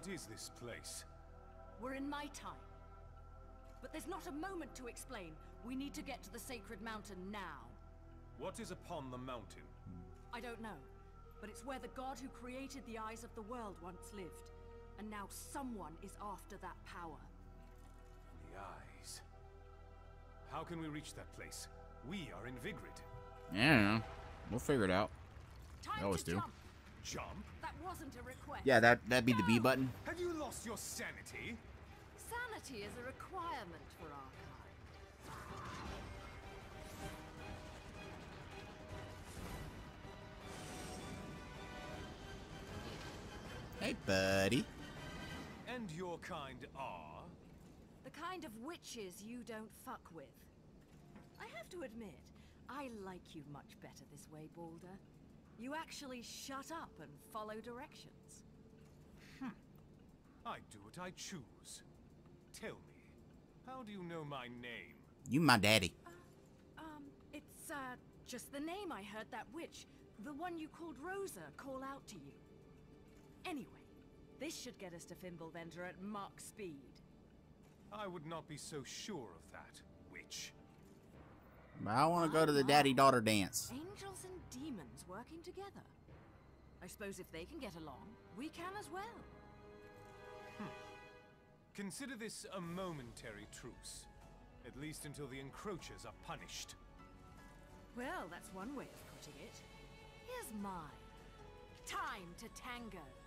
What is this place? We're in my time. But there's not a moment to explain. We need to get to the sacred mountain now. What is upon the mountain? I don't know, but it's where the god who created the eyes of the world once lived. And now someone is after that power. The eyes. How can we reach that place? We are in Vigrid. Yeah, I don't know. We'll figure it out. Time I always to do. jump. Jump? That wasn't a request. Yeah, that'd be the B button. Have you lost your sanity? Sanity is a requirement for our kind. Hey, buddy. And your kind are? The kind of witches you don't fuck with. I have to admit, I like you much better this way, Balder. You actually shut up and follow directions. I do what I choose. Tell me, how do you know my name? You my daddy. It's, just the name I heard that witch, the one you called Rosa, call out to you. Anyway, this should get us to Fimbulventr at Mach speed. I would not be so sure of that, witch. I want to go to the daddy-daughter dance. Angels and demons working together. I suppose if they can get along, we can as well. Consider this a momentary truce. At least until the encroachers are punished. Well, that's one way of putting it. Here's mine. Time to tango.